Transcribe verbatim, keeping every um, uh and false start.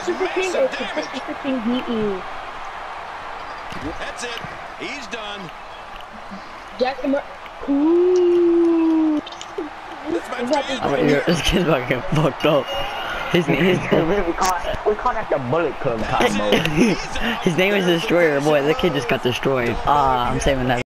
Super King or Super Super King beat you? That's it. He's done. Jack the Mer- Ooh. I'm here. This kid's about to get fucked up. His name is we call we call that the Bullet Club combo. his name is Destroyer. Boy, the kid just got destroyed. Ah, I'm saving that.